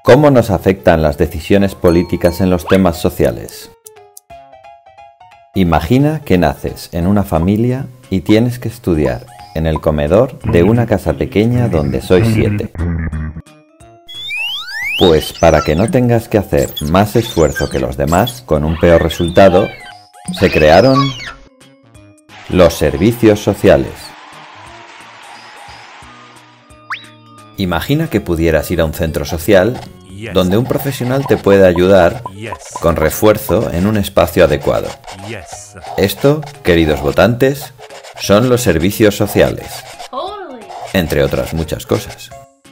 ¿Cómo nos afectan las decisiones políticas en los temas sociales? Imagina que naces en una familia y tienes que estudiar en el comedor de una casa pequeña donde sois 7. Pues para que no tengas que hacer más esfuerzo que los demás con un peor resultado, se crearon los servicios sociales. Imagina que pudieras ir a un centro social donde un profesional te puede ayudar con refuerzo en un espacio adecuado. Esto, queridos votantes, son los servicios sociales, entre otras muchas cosas.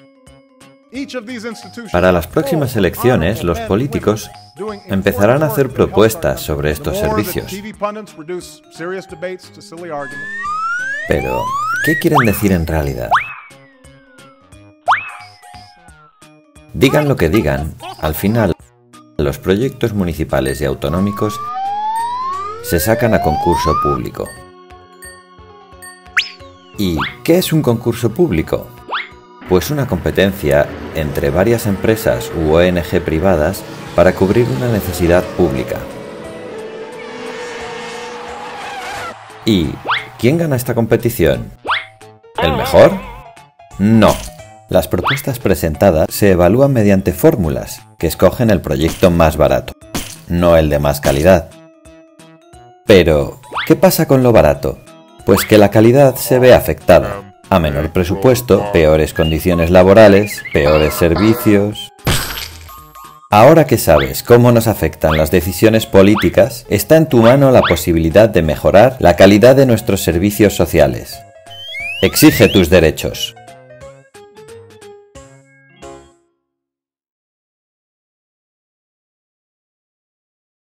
Para las próximas elecciones, los políticos empezarán a hacer propuestas sobre estos servicios. Pero, ¿qué quieren decir en realidad? Digan lo que digan, al final, los proyectos municipales y autonómicos se sacan a concurso público. ¿Y qué es un concurso público? Pues una competencia entre varias empresas u ONG privadas para cubrir una necesidad pública. ¿Y quién gana esta competición? ¿El mejor? No. Las propuestas presentadas se evalúan mediante fórmulas que escogen el proyecto más barato, no el de más calidad. Pero, ¿qué pasa con lo barato? Pues que la calidad se ve afectada. A menor presupuesto, peores condiciones laborales, peores servicios. Ahora que sabes cómo nos afectan las decisiones políticas, está en tu mano la posibilidad de mejorar la calidad de nuestros servicios sociales. Exige tus derechos.